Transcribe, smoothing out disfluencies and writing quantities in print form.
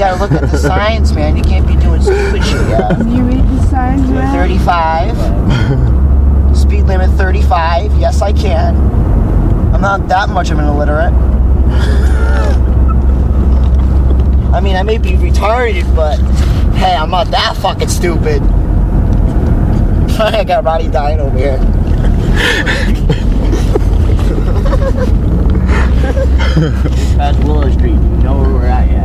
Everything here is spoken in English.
gotta look at the signs, man. You can't be doing stupid shit, yeah. Can you read the signs, man? 35. Speed limit 35. Yes, I can. I'm not that much of an illiterate. I mean, I may be retarded, but hey, I'm not that fucking stupid. I got Roddy dying over here. Past Willow Street. You know where we're at yet.